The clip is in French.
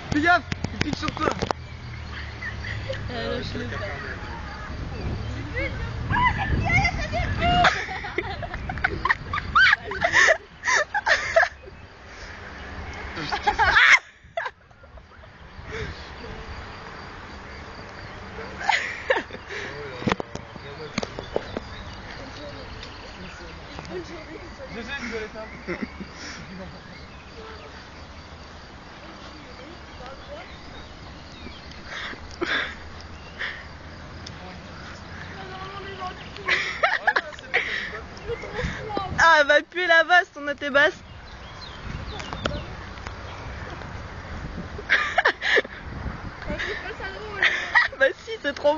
Fais gaffe, il pique sur toi. Je le fais. Je sais, tu dois les faire. Ah, elle va puer la basse, ton note est basse. Bah si, c'est trop